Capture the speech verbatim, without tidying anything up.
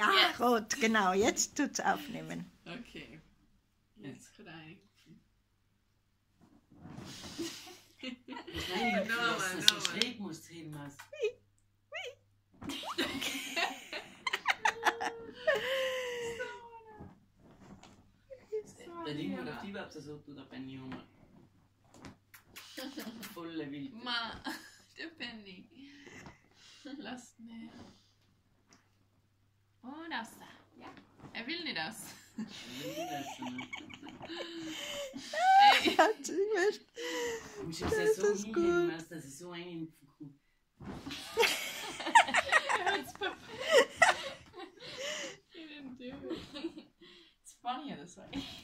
Ja, yes. Rot, genau. Jetzt tut's aufnehmen. Okay. Jetzt rein. Nein, nochmal, so schräg musst du hinmachen. Der Ding wird auf die Webse so, du da Penny um. Volle Wild. Ma, der Penny. Lass mehr. Oh, das da. Ja. Er will nicht das. Ey. Hat sich gemischt. Du musst das so hinnehmen, dass es so eng im Fuku. He didn't do it. It's funny this way.